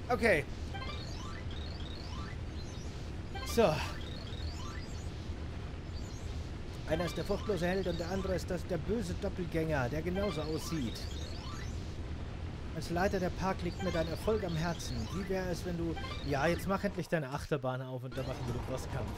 Okay. So. Einer ist der furchtlose Held und der andere ist der böse Doppelgänger, der genauso aussieht. Als Leiter der Park liegt mir dein Erfolg am Herzen. Wie wäre es, wenn du... Ja, jetzt mach endlich deine Achterbahn auf und dann machen wir den Bosskampf.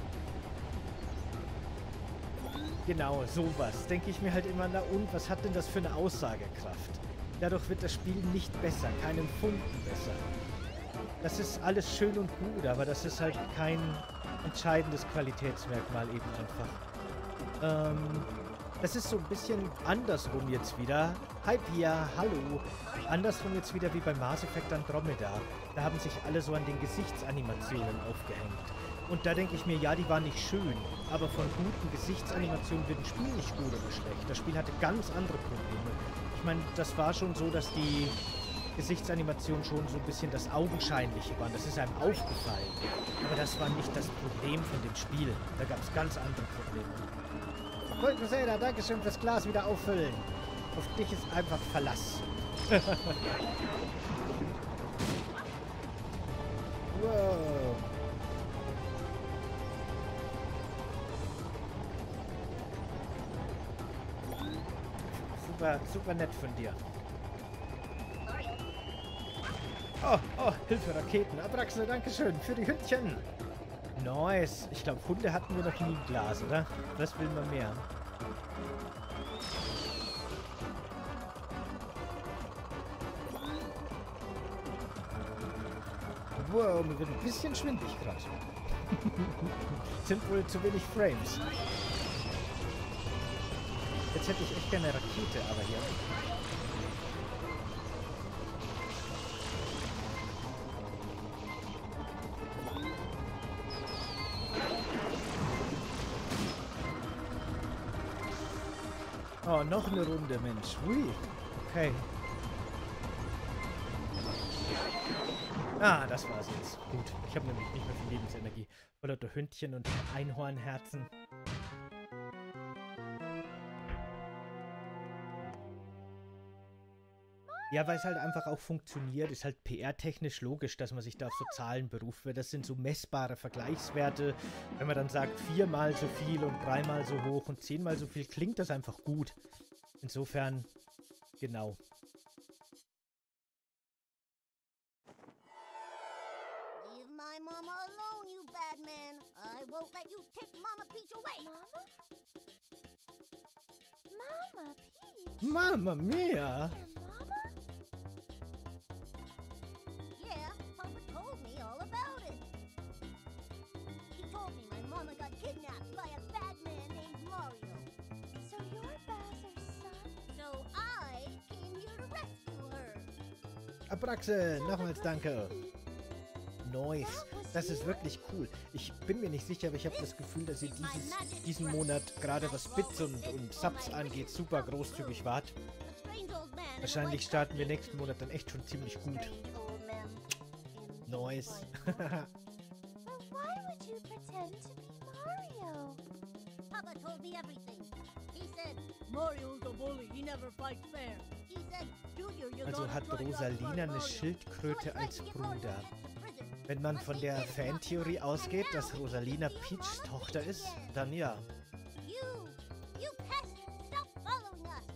Genau, sowas. Denke ich mir halt immer, na und, was hat denn das für eine Aussagekraft? Dadurch wird das Spiel nicht besser, keinen Funken besser. Das ist alles schön und gut, aber das ist halt kein entscheidendes Qualitätsmerkmal eben einfach. Das ist so ein bisschen andersrum jetzt wieder. Hi Pia, hallo. Andersrum jetzt wieder wie bei Mass Effect Andromeda. Da haben sich alle so an den Gesichtsanimationen aufgehängt. Und da denke ich mir, ja, die waren nicht schön, aber von guten Gesichtsanimationen wird ein Spiel nicht gut oder schlecht. Das Spiel hatte ganz andere Probleme. Ich meine, das war schon so, dass die Gesichtsanimationen schon so ein bisschen das Augenscheinliche waren. Das ist einem aufgefallen. Aber das war nicht das Problem von dem Spiel. Da gab es ganz andere Probleme. Colt Crusader, dankeschön fürs Glas wieder auffüllen. Auf dich ist einfach Verlass. Wow. Super, super nett von dir. Oh, Hilfe, Raketen. Abraxel, dankeschön für die Hündchen. Nice. Ich glaube, Hunde hatten wir noch nie im Glas, oder? Was will man mehr? Wow, mir wird ein bisschen schwindelig gerade. Sind wohl zu wenig Frames. Jetzt hätte ich echt gerne eine Rakete, aber hier... Oh, noch eine Runde, Mensch. Hui. Okay. Ah, das war's jetzt. Gut. Ich habe nämlich nicht mehr viel Lebensenergie. Vor lauter Hündchen und Einhornherzen. Ja, weil es halt einfach auch funktioniert. Ist halt PR-technisch logisch, dass man sich da auf so Zahlen beruft. Weil das sind so messbare Vergleichswerte. Wenn man dann sagt, 4-mal so viel und 3-mal so hoch und 10-mal so viel, klingt das einfach gut. Insofern, genau. Leave my mama alone, you bad man. I won't let you take Mama Peach away. Mama? Mama Peach? Mamma mia! Mama? Yeah, Papa told me all about it. He told me my mama got kidnapped by a bad man named Mario. So you're Bowser's son? So I came here to rescue her. Abraxel, nochmals danke. Nice. Das ist wirklich cool. Ich bin mir nicht sicher, aber ich habe das Gefühl, dass ihr diesen Monat, gerade was Bits und Subs angeht, super großzügig wart. Wahrscheinlich starten wir nächsten Monat dann echt schon ziemlich gut. Nice. But why would you pretend to be Mario? Papa told me everything. He said, Mario's a bully, he never fights fair. He said, Junior, you Also hat Rosalina eine Schildkröte als Bruder. Wenn man von der Fantheorie ausgeht, dass Rosalina Peachs Tochter ist, dann ja. You pest! Stop following us!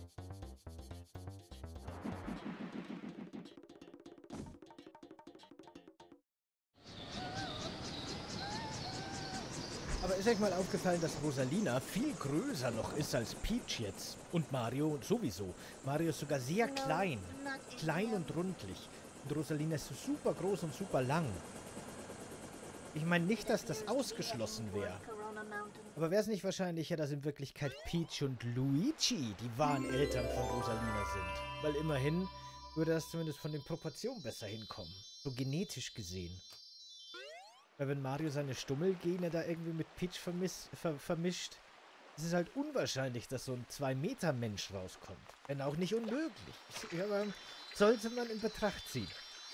Aber ist euch mal aufgefallen, dass Rosalina viel größer noch ist als Peach jetzt? Und Mario sowieso. Mario ist sogar sehr klein. Klein und rundlich. Und Rosalina ist so super groß und super lang. Ich meine nicht, dass das ausgeschlossen wäre. Aber wäre es nicht wahrscheinlicher, dass in Wirklichkeit Peach und Luigi die wahren Eltern von Rosalina sind? Weil immerhin würde das zumindest von den Proportionen besser hinkommen. So genetisch gesehen. Weil wenn Mario seine Stummelgene da irgendwie mit Peach vermischt, ist es halt unwahrscheinlich, dass so ein 2-Meter-Mensch rauskommt. Wenn auch nicht unmöglich. Aber sollte man in Betracht ziehen.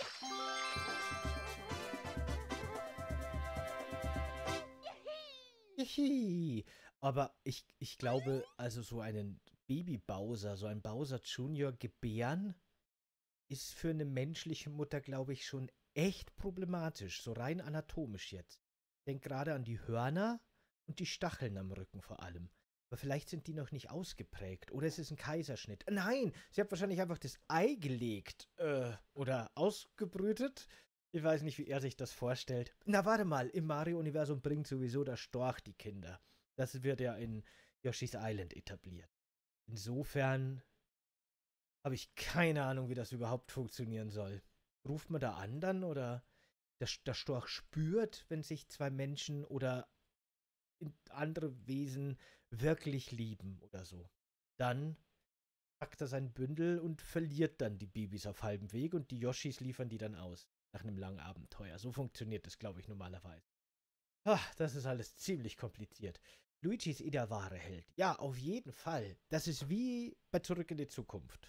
Hihi. Aber ich glaube, also so einen Baby-Bowser, so ein Bowser Junior gebären, ist für eine menschliche Mutter, glaube ich, schon echt problematisch, so rein anatomisch jetzt. Denk gerade an die Hörner und die Stacheln am Rücken vor allem. Aber vielleicht sind die noch nicht ausgeprägt. Oder es ist ein Kaiserschnitt. Nein, sie hat wahrscheinlich einfach das Ei gelegt. Oder ausgebrütet. Ich weiß nicht, wie er sich das vorstellt. Na, warte mal. Im Mario-Universum bringt sowieso der Storch die Kinder. Das wird ja in Yoshi's Island etabliert. Insofern habe ich keine Ahnung, wie das überhaupt funktionieren soll. Ruft man da an dann oder der Storch spürt, wenn sich zwei Menschen oder andere Wesen wirklich lieben oder so. Dann packt er sein Bündel und verliert dann die Babys auf halbem Weg und die Yoshis liefern die dann aus. Nach einem langen Abenteuer. So funktioniert das, glaube ich, normalerweise. Das ist alles ziemlich kompliziert. Luigi ist eh der wahre Held. Ja, auf jeden Fall. Das ist wie bei Zurück in die Zukunft.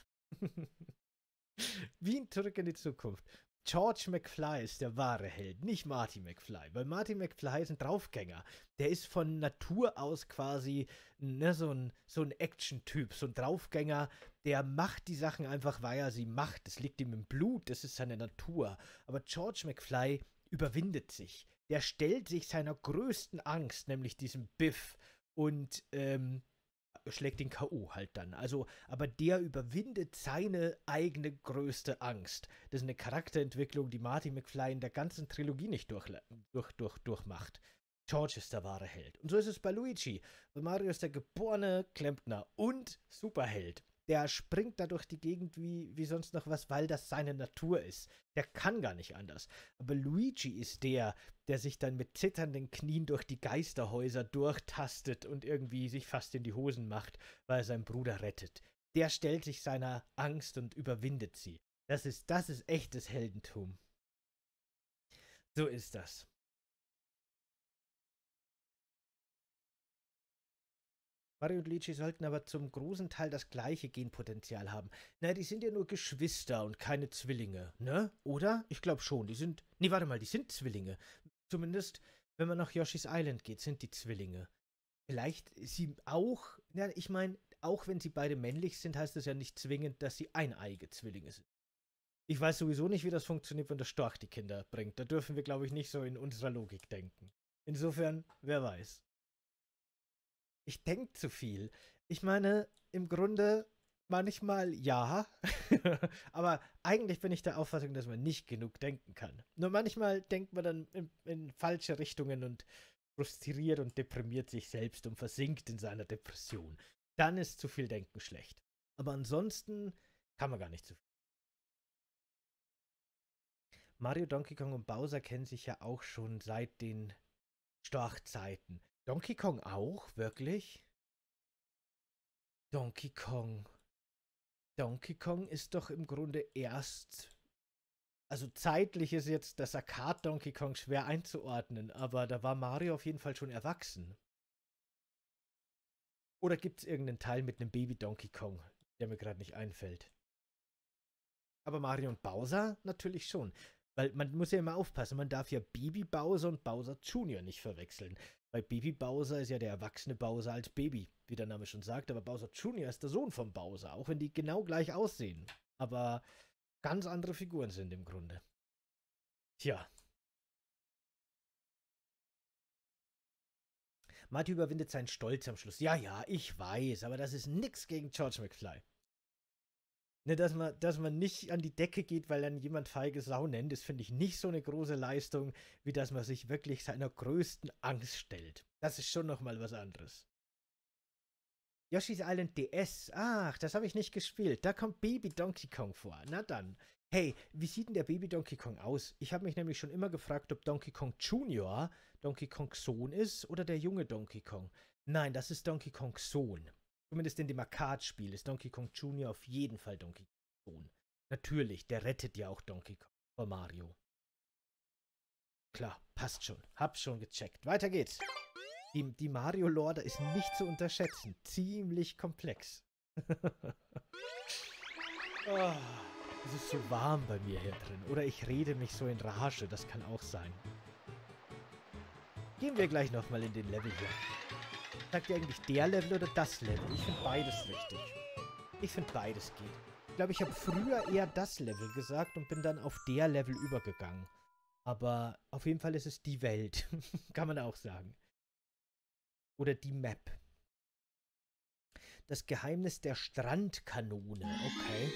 Wie in Zurück in die Zukunft. George McFly ist der wahre Held, nicht Marty McFly. Weil Marty McFly ist ein Draufgänger. Der ist von Natur aus quasi so ein Action-Typ, so ein Draufgänger. Der macht die Sachen einfach, weil er sie macht. Das liegt ihm im Blut, das ist seine Natur. Aber George McFly überwindet sich. Der stellt sich seiner größten Angst, nämlich diesem Biff, und schlägt den K.O. halt dann. Also, aber der überwindet seine eigene größte Angst. Das ist eine Charakterentwicklung, die Marty McFly in der ganzen Trilogie nicht durchmacht. George ist der wahre Held. Und so ist es bei Luigi. Und Mario ist der geborene Klempner und Superheld. Der springt da durch die Gegend wie sonst noch was, weil das seine Natur ist. Der kann gar nicht anders. Aber Luigi ist der sich dann mit zitternden Knien durch die Geisterhäuser durchtastet und irgendwie sich fast in die Hosen macht, weil er seinen Bruder rettet. Der stellt sich seiner Angst und überwindet sie. Das ist echtes Heldentum. So ist das. Mario und Luigi sollten aber zum großen Teil das gleiche Genpotenzial haben. Na, die sind ja nur Geschwister und keine Zwillinge, ne? Oder? Ich glaube schon, die sind Zwillinge. Zumindest, wenn man nach Yoshi's Island geht, sind die Zwillinge. Vielleicht sie auch, ja, ich meine, auch wenn sie beide männlich sind, heißt das ja nicht zwingend, dass sie eineige Zwillinge sind. Ich weiß sowieso nicht, wie das funktioniert, wenn der Storch die Kinder bringt. Da dürfen wir, glaube ich, nicht so in unserer Logik denken. Insofern, wer weiß. Ich denke zu viel. Ich meine, im Grunde manchmal ja, aber eigentlich bin ich der Auffassung, dass man nicht genug denken kann. Nur manchmal denkt man dann in falsche Richtungen und frustriert und deprimiert sich selbst und versinkt in seiner Depression. Dann ist zu viel Denken schlecht. Aber ansonsten kann man gar nicht zu viel. Mario, Donkey Kong und Bowser kennen sich ja auch schon seit den Storchzeiten. Donkey Kong auch? Wirklich? Donkey Kong ist doch im Grunde erst... Also zeitlich ist jetzt das Arcade Donkey Kong schwer einzuordnen, aber da war Mario auf jeden Fall schon erwachsen. Oder gibt es irgendeinen Teil mit einem Baby Donkey Kong, der mir gerade nicht einfällt? Aber Mario und Bowser natürlich schon. Weil man muss ja immer aufpassen, man darf ja Baby Bowser und Bowser Jr. nicht verwechseln. Bei Baby Bowser ist ja der erwachsene Bowser als Baby, wie der Name schon sagt, aber Bowser Jr. ist der Sohn von Bowser, auch wenn die genau gleich aussehen. Aber ganz andere Figuren sind im Grunde. Tja. Marty überwindet seinen Stolz am Schluss. Ja, ich weiß, aber das ist nix gegen George McFly. Ne, dass man nicht an die Decke geht, weil dann jemand feige Sau nennt, das finde ich nicht so eine große Leistung, wie dass man sich wirklich seiner größten Angst stellt. Das ist schon nochmal was anderes. Yoshi's Island DS. Ach, das habe ich nicht gespielt. Da kommt Baby Donkey Kong vor. Na dann. Hey, wie sieht denn der Baby Donkey Kong aus? Ich habe mich nämlich schon immer gefragt, ob Donkey Kong Jr. Donkey Kongs Sohn ist oder der junge Donkey Kong. Nein, das ist Donkey Kongs Sohn. Zumindest in dem Arcade-Spiel ist Donkey Kong Jr. auf jeden Fall Donkey Kongs Sohn. Natürlich, der rettet ja auch Donkey Kong vor Mario. Klar, passt schon. Hab's schon gecheckt. Weiter geht's. Die Mario-Lore ist nicht zu unterschätzen. Ziemlich komplex. Oh, es ist so warm bei mir hier drin. Oder ich rede mich so in Rage. Das kann auch sein. Gehen wir gleich nochmal in den Level hier. Sagt ihr eigentlich der Level oder das Level? Ich finde beides richtig. Ich finde beides geht. Ich glaube, ich habe früher eher das Level gesagt und bin dann auf der Level übergegangen. Aber auf jeden Fall ist es die Welt. Kann man auch sagen. Oder die Map. Das Geheimnis der Strandkanone. Okay.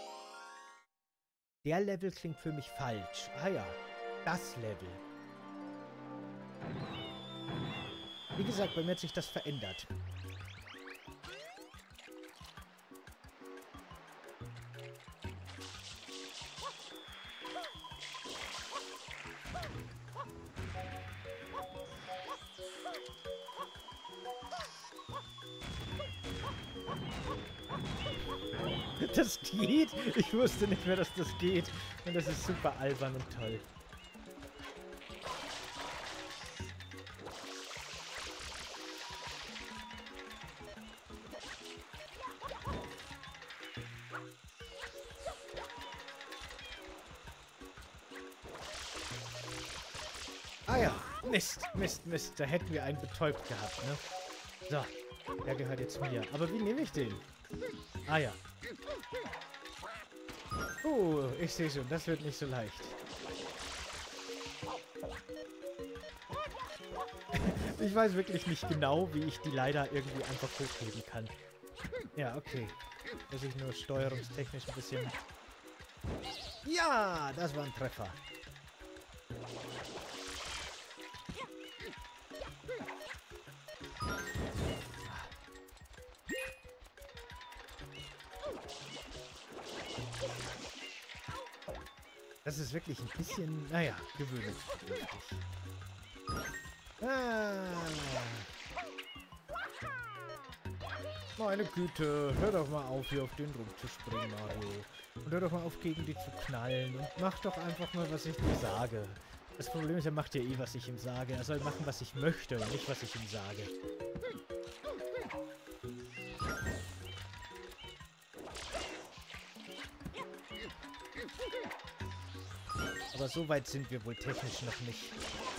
Der Level klingt für mich falsch. Ah ja, das Level. Wie gesagt, bei mir hat sich das verändert. Das geht? Ich wusste nicht mehr, dass das geht. Und das ist super albern und toll. Ah ja, Mist, Mist, Mist. Da hätten wir einen betäubt gehabt, ne? So, der gehört jetzt mir. Aber wie nehme ich den? Ah ja. Ich sehe schon, das wird nicht so leicht. Ich weiß wirklich nicht genau, wie ich die leider irgendwie einfach hochheben kann. Ja, okay. Muss ich nur steuerungstechnisch ein bisschen... Ja, das war ein Treffer. Das ist wirklich ein bisschen, naja, gewöhnungsbedürftig. Meine Güte, hör doch mal auf, hier auf den rumzuspringen, Mario. Und hör doch mal auf, gegen die zu knallen. Und mach doch einfach mal, was ich dir sage. Das Problem ist, er macht ja eh, was ich ihm sage. Er soll machen, was ich möchte und nicht, was ich ihm sage. Aber so weit sind wir wohl technisch noch nicht.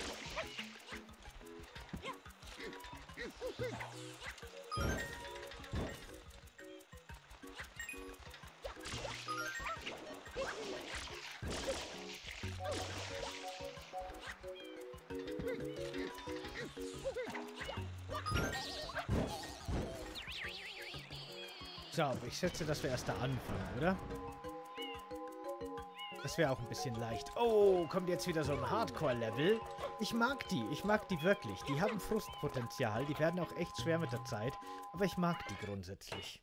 So, ich schätze, das wäre erst der Anfang, oder? Das wäre auch ein bisschen leicht. Oh, kommt jetzt wieder so ein Hardcore-Level. Ich mag die wirklich. Die haben Frustpotenzial, die werden auch echt schwer mit der Zeit. Aber ich mag die grundsätzlich.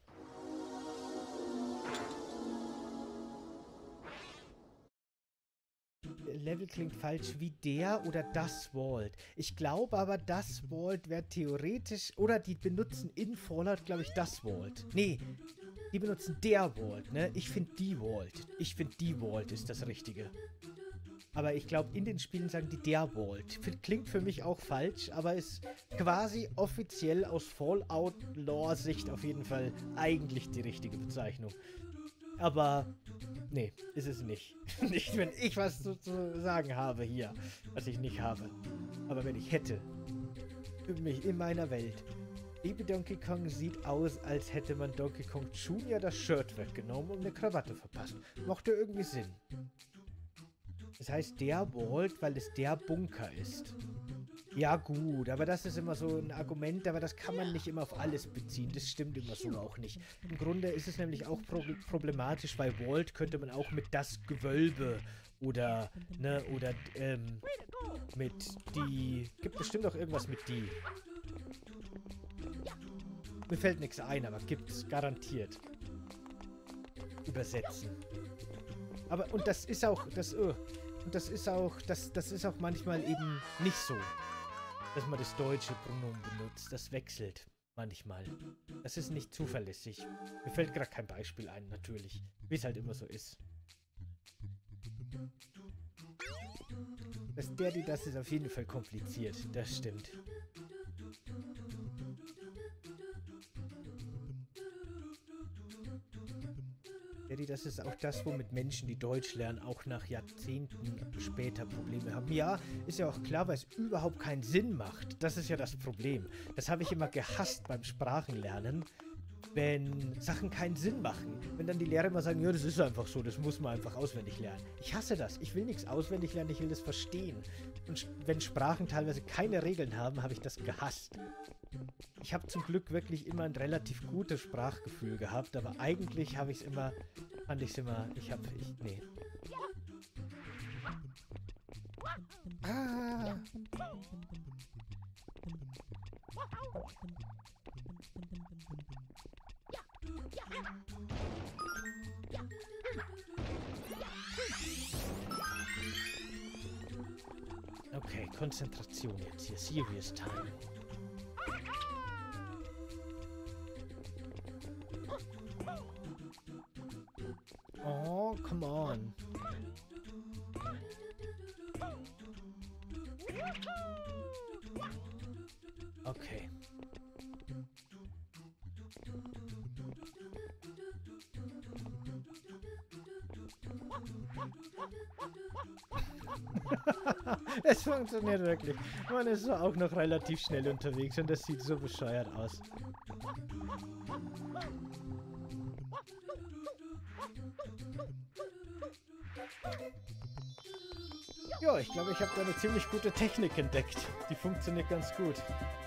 Level klingt falsch wie der oder das Vault. Ich glaube aber, das Vault wäre theoretisch... Oder die benutzen in Fallout, glaube ich, das Vault. Nee, die benutzen der Vault, ne? Ich finde die Vault. Ich finde die Vault ist das Richtige. Aber ich glaube, in den Spielen sagen die der Vault. Klingt für mich auch falsch, aber ist quasi offiziell aus Fallout-Lore-Sicht auf jeden Fall eigentlich die richtige Bezeichnung. Aber... Nee, ist es nicht. Nicht, wenn ich was zu sagen habe hier, was ich nicht habe. Aber wenn ich hätte. Für mich in meiner Welt. Baby Donkey Kong sieht aus, als hätte man Donkey Kong Jr. das Shirt weggenommen und eine Krawatte verpasst. Mochte irgendwie Sinn. Das heißt der Vault, weil es der Bunker ist. Ja gut, aber das ist immer so ein Argument, aber das kann man nicht immer auf alles beziehen. Das stimmt immer so auch nicht. Im Grunde ist es nämlich auch problematisch, weil Vault könnte man auch mit das Gewölbe oder, ne, oder, mit die... Gibt bestimmt auch irgendwas mit die. Mir fällt nichts ein, aber gibt's garantiert. Übersetzen. Aber, und das ist auch, das ist auch manchmal eben nicht so, dass man das deutsche Pronomen benutzt. Das wechselt manchmal. Das ist nicht zuverlässig. Mir fällt gerade kein Beispiel ein, natürlich. Wie es halt immer so ist. Das ist auf jeden Fall kompliziert. Das stimmt. Das ist auch das, womit Menschen, die Deutsch lernen, auch nach Jahrzehnten später Probleme haben. Ja, ist ja auch klar, weil es überhaupt keinen Sinn macht. Das ist ja das Problem. Das habe ich immer gehasst beim Sprachenlernen, wenn Sachen keinen Sinn machen. Wenn dann die Lehrer immer sagen, ja, das ist einfach so, das muss man einfach auswendig lernen. Ich hasse das. Ich will nichts auswendig lernen, ich will das verstehen. Und wenn Sprachen teilweise keine Regeln haben, habe ich das gehasst. Ich habe zum Glück wirklich immer ein relativ gutes Sprachgefühl gehabt, aber eigentlich habe ich es immer, nee. Ah. Okay, Konzentration jetzt hier. Serious time. Oh, come on. Okay. Es funktioniert wirklich. Man ist so auch noch relativ schnell unterwegs und das sieht so bescheuert aus. Ja, ich glaube, ich habe da eine ziemlich gute Technik entdeckt. Die funktioniert ganz gut.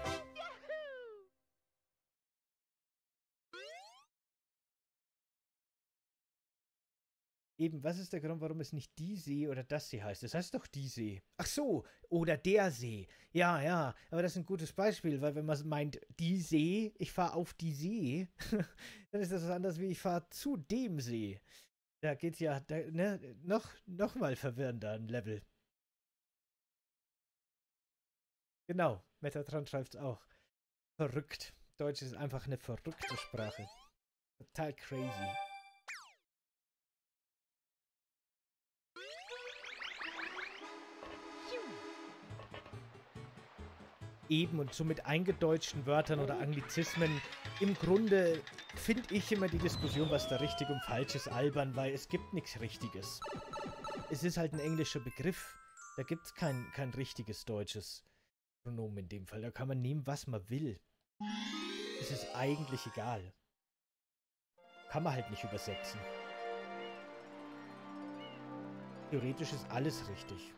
Eben, was ist der Grund, warum es nicht die See oder das See heißt? Das heißt doch die See. Ach so, oder der See. Ja, ja, aber das ist ein gutes Beispiel, weil wenn man meint, die See, ich fahre auf die See, dann ist das was anderes wie ich fahre zu dem See. Da geht's ja, noch mal verwirrender ein Level. Genau, Metatron schreibt es auch. Verrückt. Deutsch ist einfach eine verrückte Sprache. Total crazy. Eben und so mit eingedeutschten Wörtern oder Anglizismen. Im Grunde finde ich immer die Diskussion, was da richtig und falsch ist, albern, weil es gibt nichts Richtiges. Es ist halt ein englischer Begriff. Da gibt es kein richtiges deutsches Pronomen in dem Fall. Da kann man nehmen, was man will. Es ist eigentlich egal. Kann man halt nicht übersetzen. Theoretisch ist alles richtig.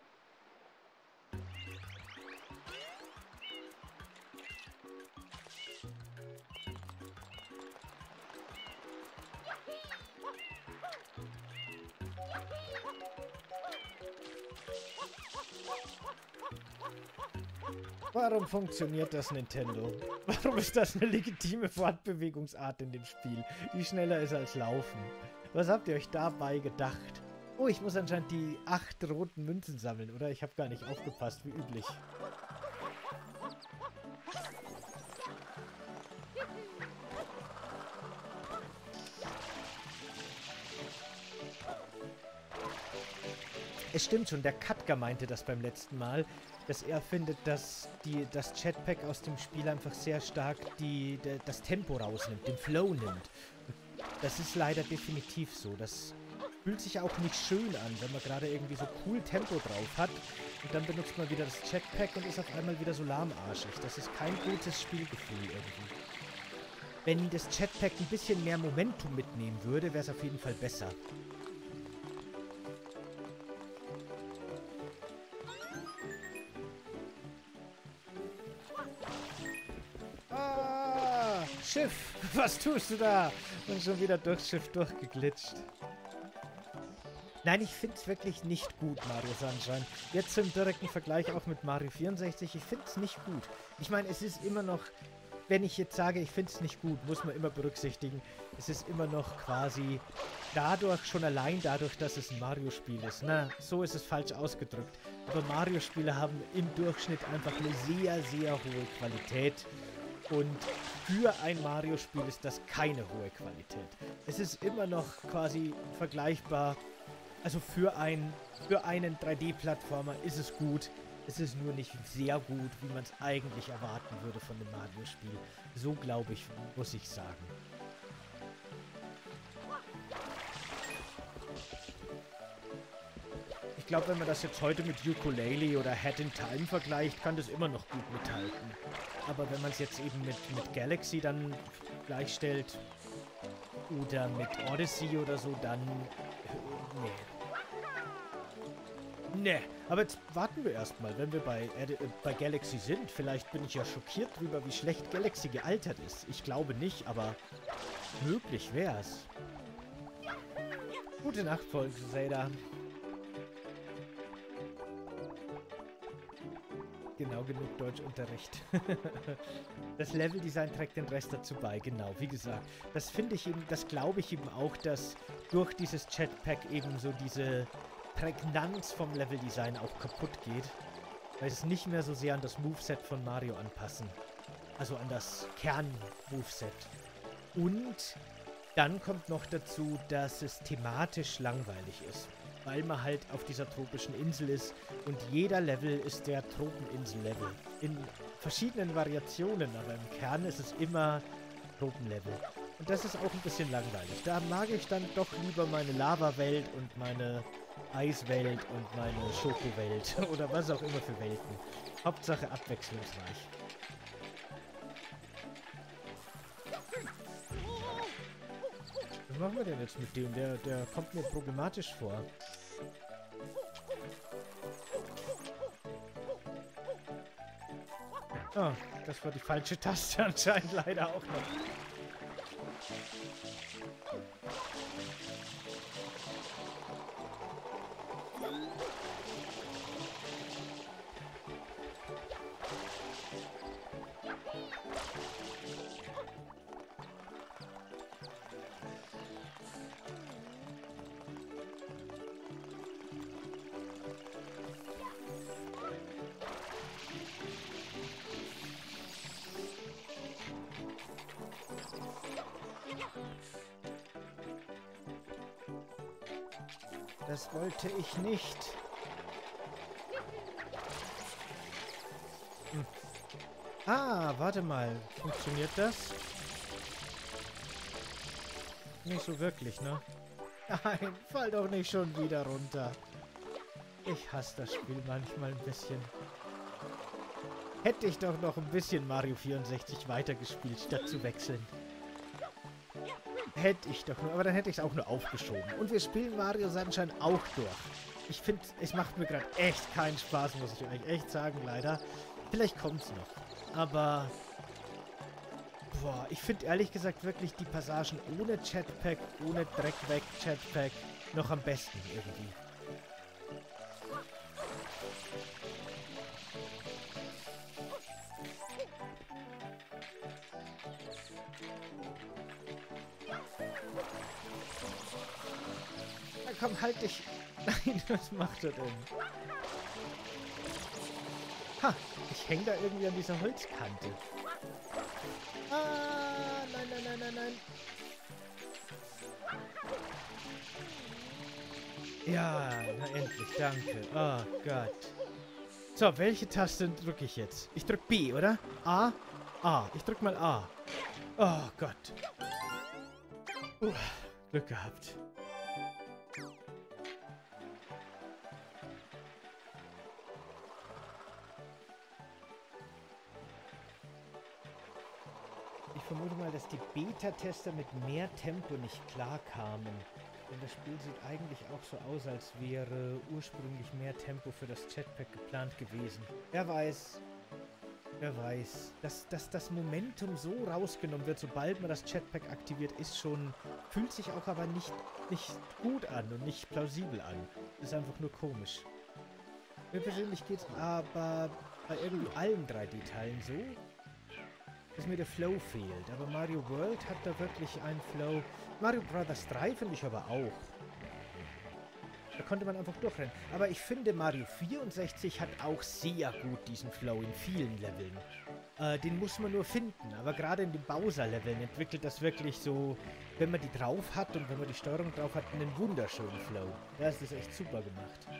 Warum funktioniert das Nintendo? Warum ist das eine legitime Fortbewegungsart in dem Spiel, die schneller ist als Laufen? Was habt ihr euch dabei gedacht? Oh, ich muss anscheinend die 8 roten Münzen sammeln, oder? Ich habe gar nicht aufgepasst, wie üblich. Es stimmt schon, der Katka meinte das beim letzten Mal, dass er findet, dass das Jetpack aus dem Spiel einfach sehr stark das Tempo rausnimmt, den Flow nimmt. Das ist leider definitiv so. Das fühlt sich auch nicht schön an, wenn man gerade irgendwie so cool Tempo drauf hat und dann benutzt man wieder das Jetpack und ist auf einmal wieder so lahmarschig. Das ist kein gutes Spielgefühl irgendwie. Wenn das Jetpack ein bisschen mehr Momentum mitnehmen würde, wäre es auf jeden Fall besser. Schiff, was tust du da? Und schon wieder durchs Schiff durchgeglitscht. Nein, ich finde es wirklich nicht gut, Mario Sunshine. Jetzt im direkten Vergleich auch mit Mario 64, ich finde es nicht gut. Ich meine, es ist immer noch, wenn ich jetzt sage, ich finde es nicht gut, muss man immer berücksichtigen, es ist immer noch quasi dadurch, schon allein dadurch, dass es ein Mario-Spiel ist. Na, so ist es falsch ausgedrückt. Aber Mario-Spiele haben im Durchschnitt einfach eine sehr, sehr hohe Qualität. Und für ein Mario-Spiel ist das keine hohe Qualität. Es ist immer noch quasi vergleichbar. Also für einen 3D-Plattformer ist es gut. Es ist nur nicht sehr gut, wie man es eigentlich erwarten würde von einem Mario-Spiel. So glaube ich, muss ich sagen. Ich glaube, wenn man das jetzt heute mit Yooka-Laylee oder Hat in Time vergleicht, kann das immer noch gut mithalten. Aber wenn man es jetzt eben mit Galaxy, dann gleichstellt oder mit Odyssey oder so, dann... nee. Nee, aber jetzt warten wir erstmal, wenn wir bei Galaxy sind. Vielleicht bin ich ja schockiert drüber, wie schlecht Galaxy gealtert ist. Ich glaube nicht, aber möglich wär's. Gute Nacht, Volk Crusader. Genau, genug Deutschunterricht. Das Leveldesign trägt den Rest dazu bei, genau, wie gesagt. Das finde ich eben, das glaube ich eben auch, dass durch dieses Jetpack eben so diese Prägnanz vom Leveldesign auch kaputt geht. Weil es nicht mehr so sehr an das Moveset von Mario anpassen. Also an das Kern-Moveset. Und dann kommt noch dazu, dass es thematisch langweilig ist. Weil man halt auf dieser tropischen Insel ist und jeder Level ist der Tropeninsel-Level. In verschiedenen Variationen, aber im Kern ist es immer Tropenlevel. Und das ist auch ein bisschen langweilig. Da mag ich dann doch lieber meine Lava-Welt und meine Eiswelt und meine Schokowelt oder was auch immer für Welten. Hauptsache abwechslungsreich. Was machen wir denn jetzt mit dem? Der kommt mir problematisch vor. Ah, das war die falsche Taste anscheinend leider auch noch. Das wollte ich nicht. Hm. Ah, warte mal. Funktioniert das? Nicht so wirklich, ne? Nein, fall doch nicht schon wieder runter. Ich hasse das Spiel manchmal ein bisschen. Hätte ich doch noch ein bisschen Mario 64 weitergespielt, statt zu wechseln. Hätte ich doch nur, aber dann hätte ich es auch nur aufgeschoben. Und wir spielen Mario Sunshine auch durch. Ich finde, es macht mir gerade echt keinen Spaß, muss ich euch echt sagen, leider. Vielleicht kommt es noch. Aber, boah, ich finde ehrlich gesagt wirklich die Passagen ohne Jetpack, ohne Dreck weg Jetpack noch am besten irgendwie. Komm, halt dich. Nein, was macht er denn? Ha, ich hänge da irgendwie an dieser Holzkante. Ah, nein, nein, nein, nein, nein. Ja, na endlich, danke. Oh Gott. So, welche Taste drücke ich jetzt? Ich drücke B, oder? A? A. Ich drücke mal A. Oh Gott. Glück gehabt. Ich vermute mal, dass die Beta-Tester mit mehr Tempo nicht klarkamen. Denn das Spiel sieht eigentlich auch so aus, als wäre ursprünglich mehr Tempo für das Jetpack geplant gewesen. Wer weiß. Wer weiß. Dass das Momentum so rausgenommen wird, sobald man das Jetpack aktiviert, ist schon... Fühlt sich auch aber nicht gut an und nicht plausibel an. Ist einfach nur komisch. Mir persönlich geht's aber bei irgendwie allen 3D-Teilen so, dass mir der Flow fehlt. Aber Mario World hat da wirklich einen Flow. Mario Bros. 3 finde ich aber auch. Da konnte man einfach durchrennen. Aber ich finde, Mario 64 hat auch sehr gut diesen Flow in vielen Leveln. Den muss man nur finden. Aber gerade in den Bowser-Leveln entwickelt das wirklich so, wenn man die drauf hat und wenn man die Steuerung drauf hat, einen wunderschönen Flow. Das ist echt super gemacht.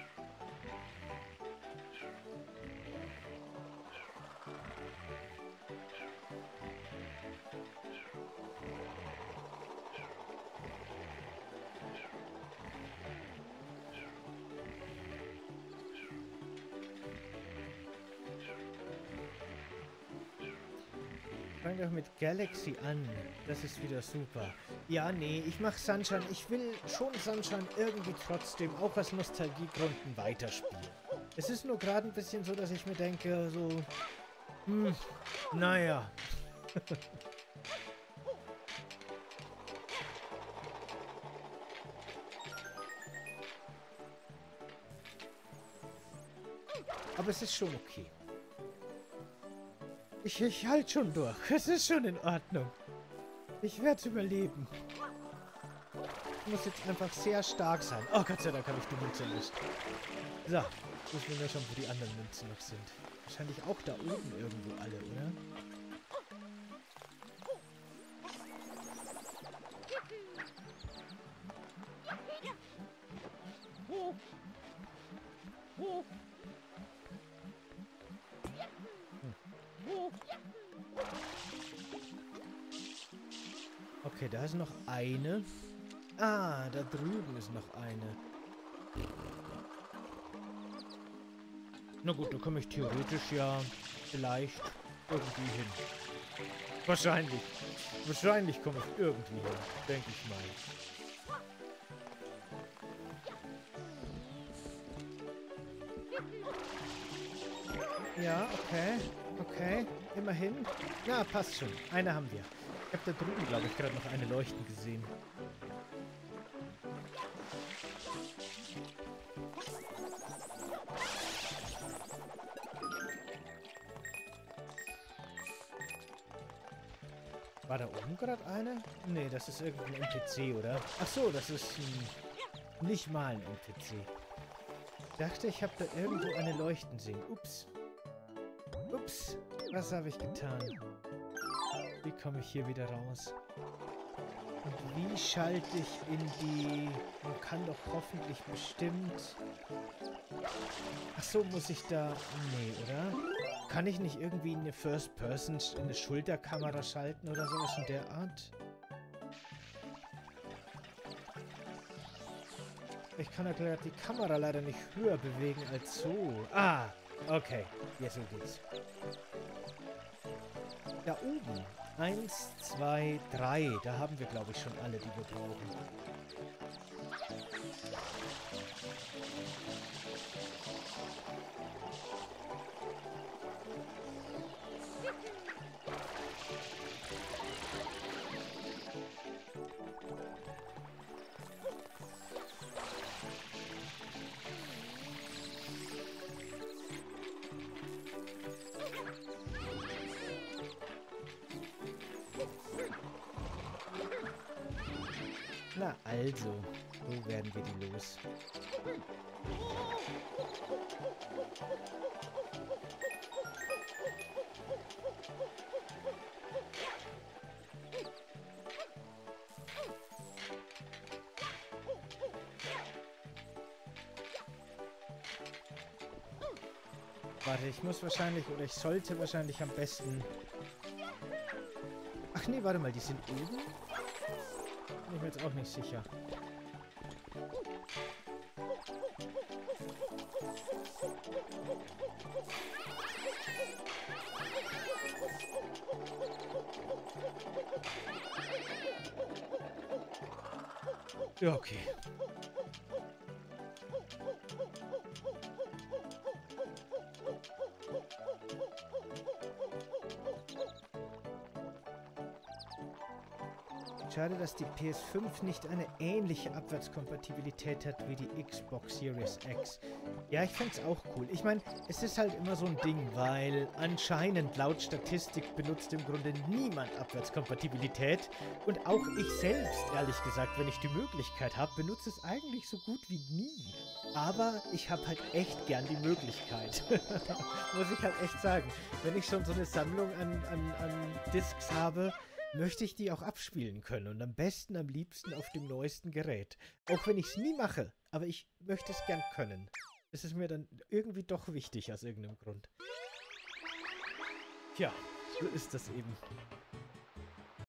Fang doch mit Galaxy an. Das ist wieder super. Ja, nee, ich mach Sunshine. Ich will schon Sunshine irgendwie trotzdem, auch aus Nostalgiegründen, weiterspielen. Es ist nur gerade ein bisschen so, dass ich mir denke, so... naja. Aber es ist schon okay. Ich halte schon durch. Es ist schon in Ordnung. Ich werde es überleben. Ich muss jetzt einfach sehr stark sein. Oh Gott sei Dank habe ich die Münze nicht. So, jetzt wissen wir schon, wo die anderen Münzen noch sind. Wahrscheinlich auch da oben irgendwo alle, oder? Okay, da ist noch eine. Ah, da drüben ist noch eine. Na gut, da komme ich theoretisch ja vielleicht irgendwie hin. Wahrscheinlich. Wahrscheinlich komme ich irgendwie hin, denke ich mal. Ja, okay. Okay, immerhin. Ja, passt schon. Eine haben wir. Ich habe da drüben, glaube ich, gerade noch eine leuchten gesehen. War da oben gerade eine? Nee, das ist irgendein NPC, oder? Ach so, das ist nicht mal ein NPC. Ich dachte, ich habe da irgendwo eine leuchten sehen. Ups. Ups. Was habe ich getan? Wie komme ich hier wieder raus? Und wie schalte ich in die... Man kann doch hoffentlich bestimmt... Ach so, muss ich da... Nee, oder? Kann ich nicht irgendwie eine First-Person, eine Schulterkamera schalten oder sowas in der Art? Ich kann ja gerade die Kamera leider nicht höher bewegen als so. Ah, okay. Ja, so geht's. Da oben. 1, 2, 3. Da haben wir, glaube ich, schon alle, die wir brauchen. Na also, so werden wir die los. Warte, ich muss wahrscheinlich, oder ich sollte wahrscheinlich am besten... Ach nee, warte mal, die sind oben? Bin ich mir jetzt auch nicht sicher. Ja, okay. Schade, dass die PS5 nicht eine ähnliche Abwärtskompatibilität hat wie die Xbox Series X. Ja, ich find's auch cool. Ich meine, es ist halt immer so ein Ding, weil anscheinend laut Statistik benutzt im Grunde niemand Abwärtskompatibilität. Und auch ich selbst, ehrlich gesagt, wenn ich die Möglichkeit habe, benutze es eigentlich so gut wie nie. Aber ich habe halt echt gern die Möglichkeit. Muss ich halt echt sagen. Wenn ich schon so eine Sammlung an Discs habe, möchte ich die auch abspielen können und am besten, am liebsten auf dem neuesten Gerät. Auch wenn ich es nie mache, aber ich möchte es gern können. Das ist mir dann irgendwie doch wichtig aus irgendeinem Grund. Tja, so ist das eben.